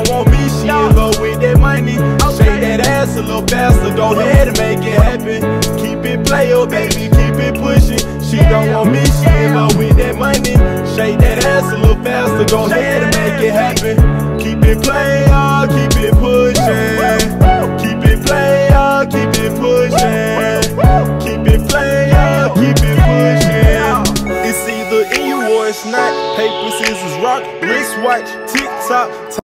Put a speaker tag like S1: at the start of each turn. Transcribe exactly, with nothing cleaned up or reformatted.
S1: don't want me, she in love with that money. Shake that ass a little faster, go ahead and make it happen. Keep it player, baby, keep it pushing. She don't want me, she in love with that money. Shake that ass a little faster, go ahead and make it happen. Keep it player, keep it pushing. Keep it player, keep it pushing. Keep it player, keep it pushing. It's either in you or it's not. Paper, scissors, rock, wristwatch, tick tock.